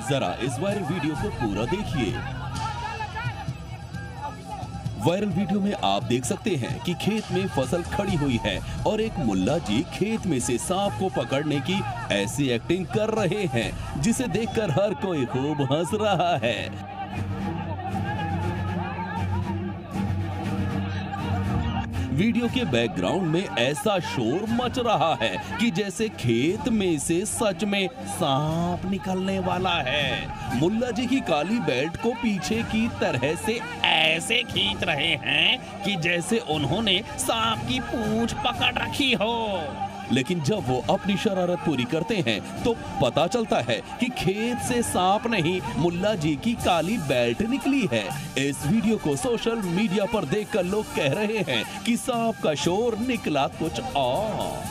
जरा इस viral video को पूरा देखिए। वायरल वीडियो में आप देख सकते हैं कि खेत में फसल खड़ी हुई है और एक मुल्ला जी खेत में से सांप को पकड़ने की ऐसी एक्टिंग कर रहे हैं जिसे देखकर हर कोई खूब हंस रहा है। वीडियो के बैकग्राउंड में ऐसा शोर मच रहा है कि जैसे खेत में से सच में सांप निकलने वाला है। मुल्ला जी की काली बेल्ट को पीछे की तरह से ऐसे खींच रहे हैं कि जैसे उन्होंने सांप की पूंछ पकड़ रखी हो। लेकिन जब वो अपनी शरारत पूरी करते हैं तो पता चलता है कि खेत से सांप नहीं, मुल्ला जी की काली बेल्ट निकली है। इस वीडियो को सोशल मीडिया पर देखकर लोग कह रहे हैं कि सांप का शोर निकला कुछ और।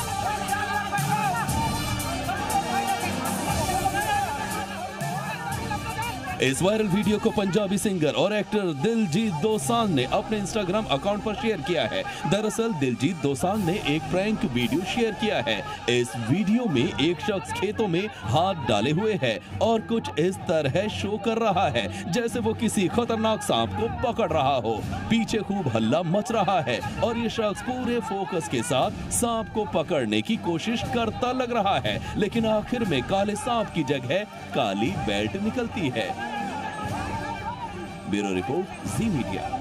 इस वायरल वीडियो को पंजाबी सिंगर और एक्टर दिलजीत दोसांझ ने अपने इंस्टाग्राम अकाउंट पर शेयर किया है। दरअसल दिलजीत दोसांझ ने एक प्रैंक वीडियो शेयर किया है। इस वीडियो में एक शख्स खेतों में हाथ डाले हुए है और कुछ इस तरह शो कर रहा है जैसे वो किसी खतरनाक सांप को पकड़ रहा हो। पीछे खूब हल्ला मच रहा है और ये शख्स पूरे फोकस के साथ सांप को पकड़ने की कोशिश करता लग रहा है, लेकिन आखिर में काले सांप की जगह काली बेल्ट निकलती है। Bureau report, Zee media.